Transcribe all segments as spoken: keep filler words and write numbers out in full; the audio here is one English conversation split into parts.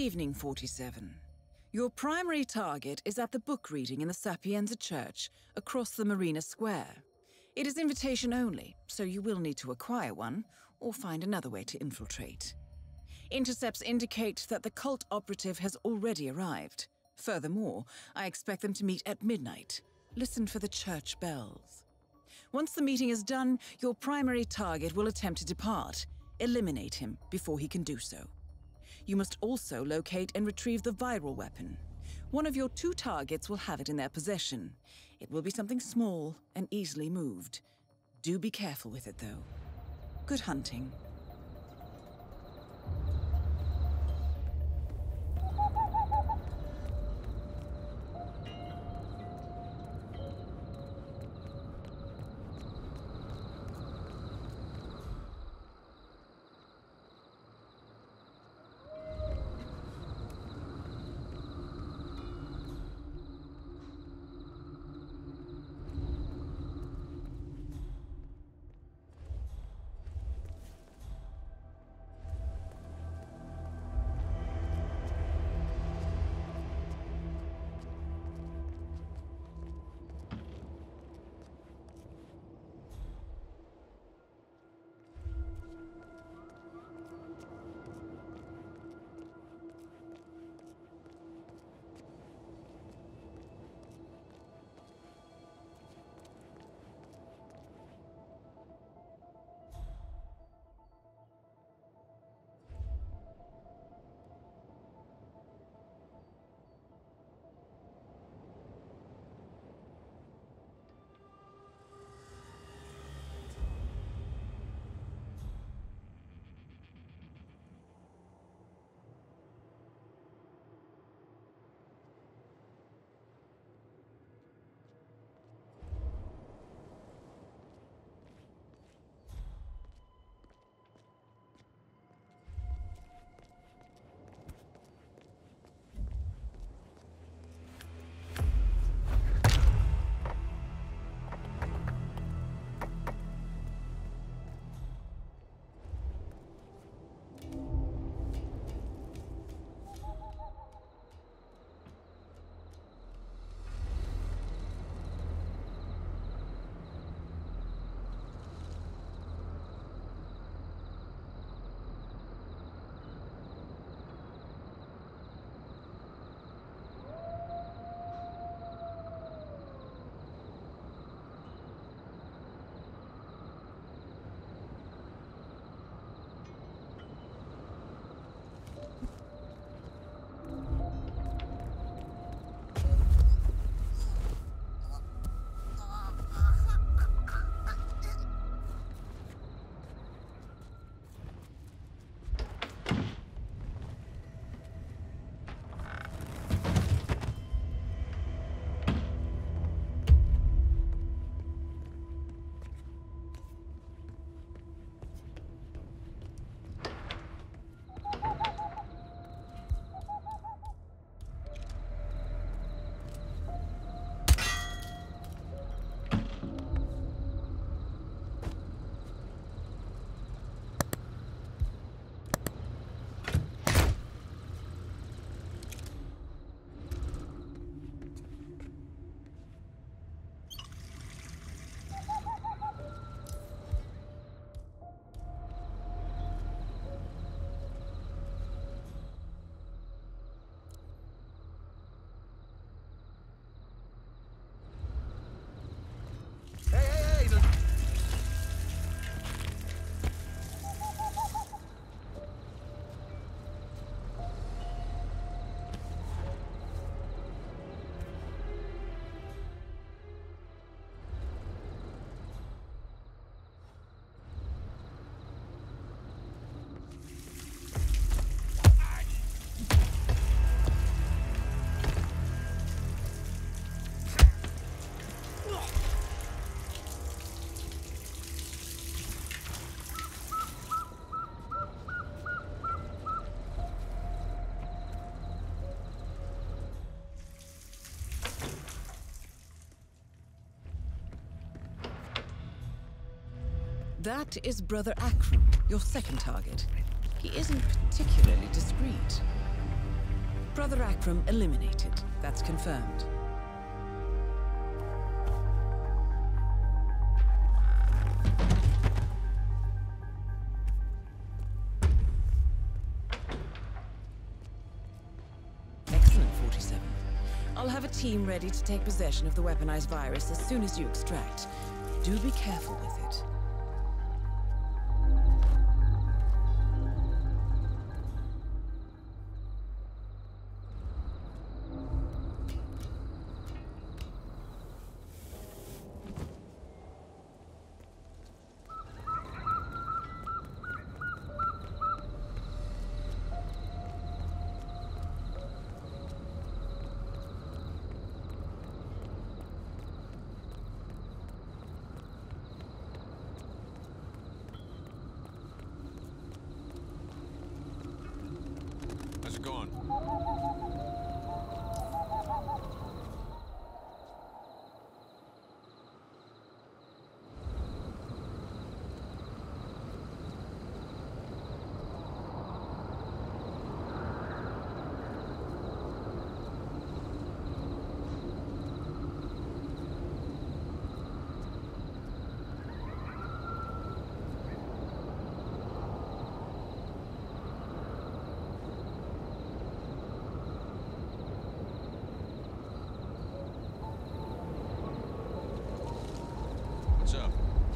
Evening forty-seven. Your primary target is at the book reading in the Sapienza church, across the Marina Square. It is invitation only, so you will need to acquire one, or find another way to infiltrate. Intercepts indicate that the cult operative has already arrived. Furthermore, I expect them to meet at midnight. Listen for the church bells. Once the meeting is done, your primary target will attempt to depart. Eliminate him before he can do so. You must also locate and retrieve the viral weapon. One of your two targets will have it in their possession. It will be something small and easily moved. Do be careful with it, though. Good hunting. That is Brother Akram, your second target. He isn't particularly discreet. Brother Akram eliminated. That's confirmed. Excellent, forty-seven. I'll have a team ready to take possession of the weaponized virus as soon as you extract. Do be careful with it. How's it going? What's up?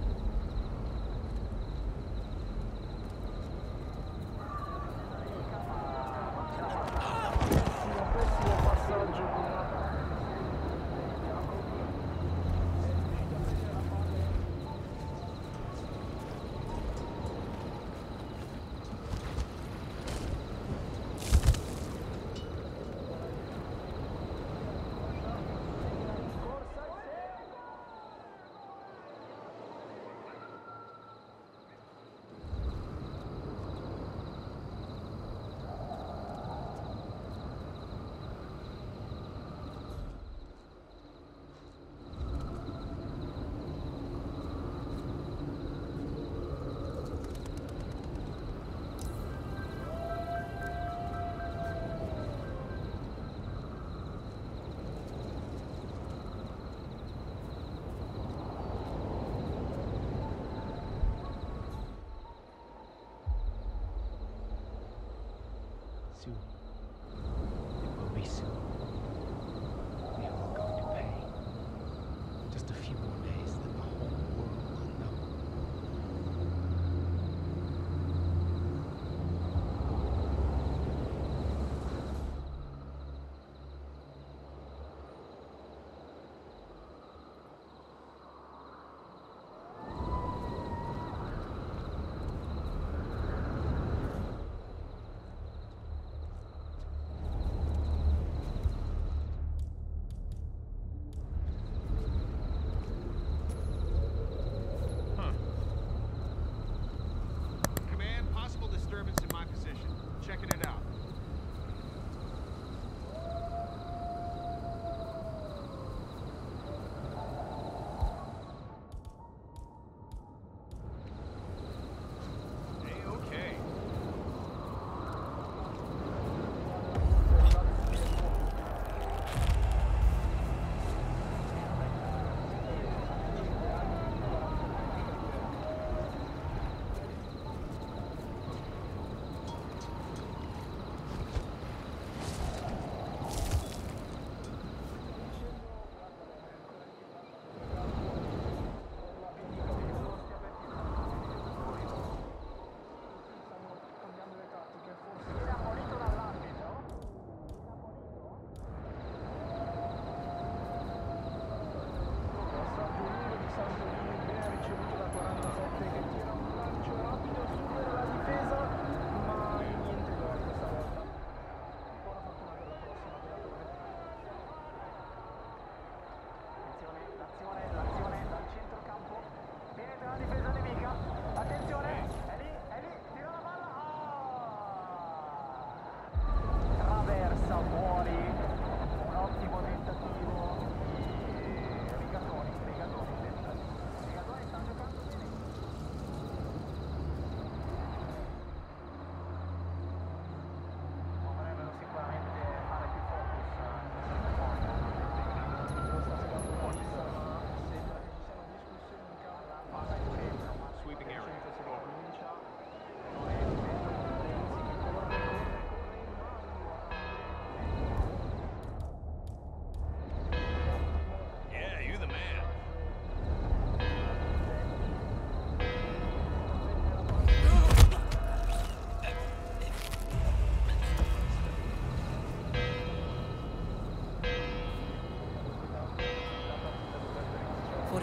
Soon. It will be soon. We are all going to pay. Just a few more days, then the whole world will know.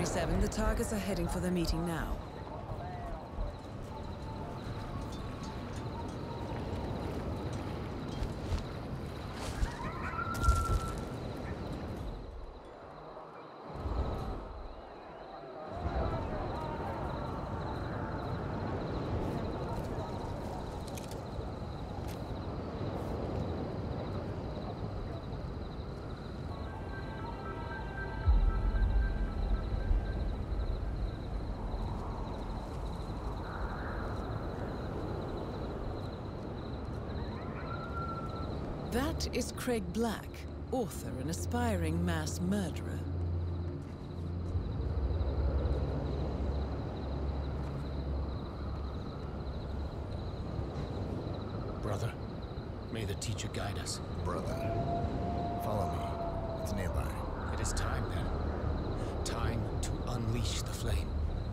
forty-seven, the targets are heading for their meeting now. That is Craig Black, author and aspiring mass murderer. Brother, may the teacher guide us. Brother, follow me. It's nearby. It is time then. Time to unleash the flame.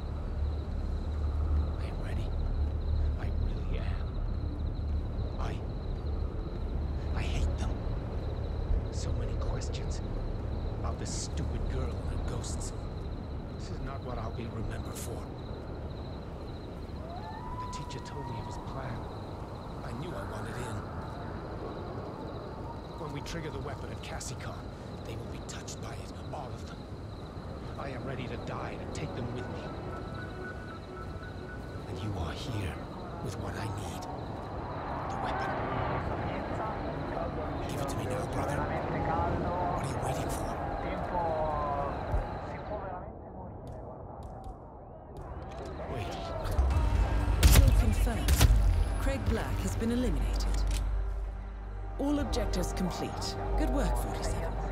I am ready. I really am. I... I hate them. So many questions about this stupid girl and her ghosts. This is not what I'll be remembered for. The teacher told me it was planned. I knew I wanted in. When we trigger the weapon at Cassicon, they will be touched by it, all of them. I am ready to die to take them with me. And you are here with what I need. The weapon. Give it to me now, brother. What are you waiting for? Wait. Still confirmed. Craig Black has been eliminated. All objectives complete. Good work, forty-seven.